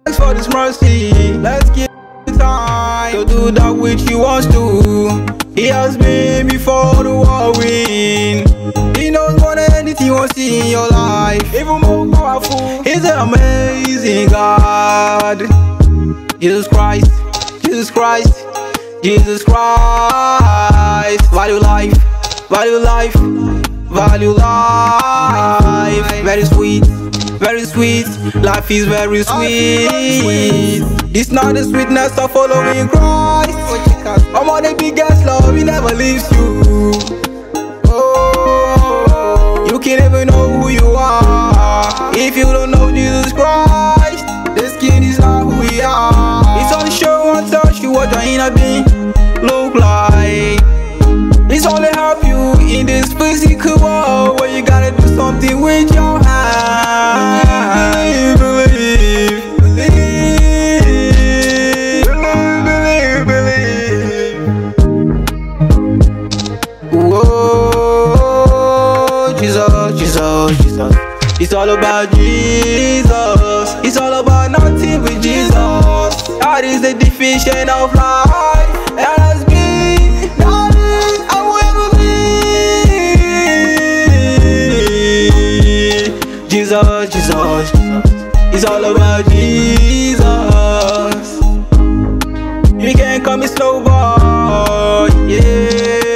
Thanks for this mercy. Let's give it time to do that which He wants to. He has been before the war win. He knows more than anything you want to see in your life. Even more powerful. He's an amazing God. Jesus Christ, Jesus Christ, Jesus Christ. Value life, value life, value life. Very sweet, very sweet. Life is very sweet. This not the sweetness of following Christ. I'm on the biggest love, He never leaves you. Oh, you can't even know who you are if you don't know Jesus Christ. The skin is not who we are. It's only show and touch you what your inner being look like. It's only help you in this physical world where you gotta do something with your hands. Believe, believe, believe, believe, believe. Whoa, Jesus, Jesus, Jesus. It's all about Jesus. It's all about nothing with Jesus. That is the definition of life. That has been, that is, I will ever be. Jesus, Jesus, Jesus. It's all about Jesus. You can call me Snopboy, yeah.